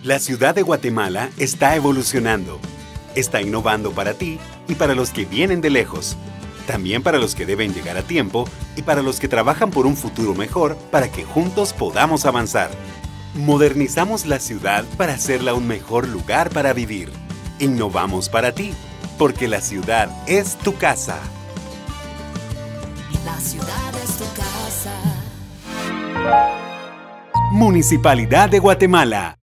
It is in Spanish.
La ciudad de Guatemala está evolucionando. Está innovando para ti y para los que vienen de lejos. También para los que deben llegar a tiempo y para los que trabajan por un futuro mejor para que juntos podamos avanzar. Modernizamos la ciudad para hacerla un mejor lugar para vivir. Innovamos para ti, porque la ciudad es tu casa. La ciudad es tu casa. Municipalidad de Guatemala.